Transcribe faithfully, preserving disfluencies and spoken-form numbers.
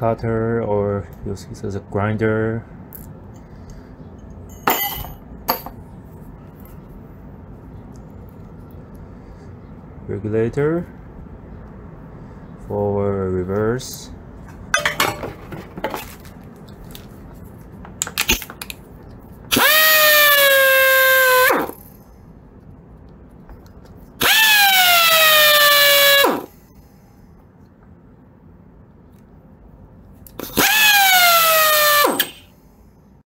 cutter or use it as a grinder. Regulator, forward, reverse.